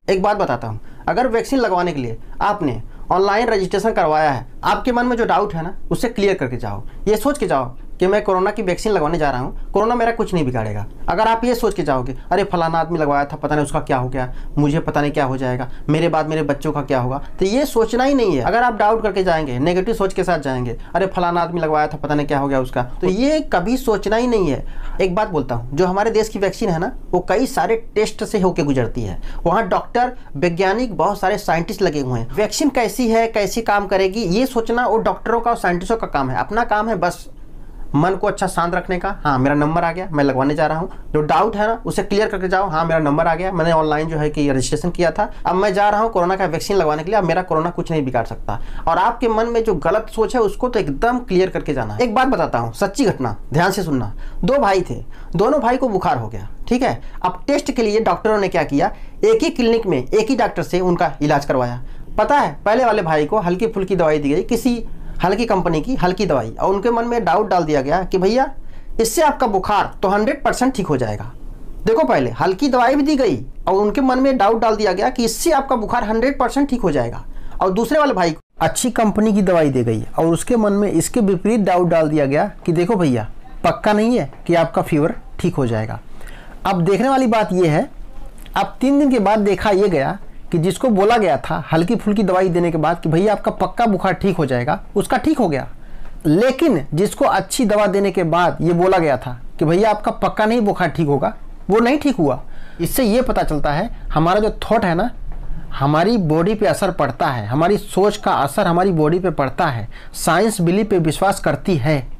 एक बात बताता हूँ, अगर वैक्सीन लगवाने के लिए आपने ऑनलाइन रजिस्ट्रेशन करवाया है, आपके मन में जो डाउट है ना उससे क्लियर करके जाओ। ये सोच के जाओ कि मैं कोरोना की वैक्सीन लगवाने जा रहा हूँ, कोरोना मेरा कुछ नहीं बिगाड़ेगा। अगर आप ये सोच के जाओगे अरे फलाना आदमी लगवाया था, पता नहीं उसका क्या हो गया, मुझे पता नहीं क्या हो जाएगा, मेरे बाद मेरे बच्चों का क्या होगा, तो ये सोचना ही नहीं है। अगर आप डाउट करके जाएंगे, नेगेटिव सोच के साथ जाएंगे, अरे फलाना आदमी लगवाया था, पता नहीं क्या हो गया उसका, तो ये कभी सोचना ही नहीं है। एक बात बोलता हूँ, जो हमारे देश की वैक्सीन है ना वो कई सारे टेस्ट से होकर गुजरती है। वहाँ डॉक्टर, वैज्ञानिक, बहुत सारे साइंटिस्ट लगे हुए हैं। वैक्सीन कैसी है, कैसी काम करेगी, ये सोचना वो डॉक्टरों का और साइंटिस्टों का काम है। अपना काम है बस मन को अच्छा शांत रखने का। हाँ मेरा नंबर आ गया, मैं लगवाने जा रहा हूँ। जो डाउट है ना उसे क्लियर करके जाओ। हाँ मेरा नंबर आ गया, मैंने ऑनलाइन जो है कि रजिस्ट्रेशन किया था, अब मैं जा रहा हूँ कोरोना का वैक्सीन लगवाने के लिए। अब मेरा कोरोना कुछ नहीं बिगाड़ सकता। और आपके मन में जो गलत सोच है उसको तो एकदम क्लियर करके जाना है। एक बात बताता हूँ, सच्ची घटना, ध्यान से सुनना। दो भाई थे, दोनों भाई को बुखार हो गया, ठीक है। अब टेस्ट के लिए डॉक्टरों ने क्या किया, एक ही क्लिनिक में एक ही डॉक्टर से उनका इलाज करवाया। पता है पहले वाले भाई को हल्की फुल्की दवाई दी गई, किसी हल्की कंपनी की हल्की दवाई, और उनके मन में डाउट डाल दिया गया कि भैया इससे आपका बुखार तो 100% ठीक हो जाएगा। देखो पहले हल्की दवाई भी दी गई और उनके मन में डाउट डाल दिया गया कि इससे आपका बुखार 100% ठीक हो जाएगा। और दूसरे वाले भाई को अच्छी कंपनी की दवाई दी गई और उसके मन में इसके विपरीत डाउट डाल दिया गया कि देखो भैया पक्का नहीं है कि आपका फीवर ठीक हो जाएगा। अब देखने वाली बात यह है, अब 3 दिन के बाद देखा यह गया कि जिसको बोला गया था हल्की फुल्की दवाई देने के बाद कि भैया आपका पक्का बुखार ठीक हो जाएगा, उसका ठीक हो गया। लेकिन जिसको अच्छी दवा देने के बाद ये बोला गया था कि भैया आपका पक्का नहीं बुखार ठीक होगा, वो नहीं ठीक हुआ। इससे ये पता चलता है हमारा जो थॉट है ना, हमारी बॉडी पे असर पड़ता है, हमारी सोच का असर हमारी बॉडी पे पड़ता है। साइंस बिलीफ पे विश्वास करती है।